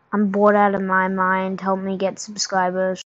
I'm bored out of my mind. Help me get subscribers.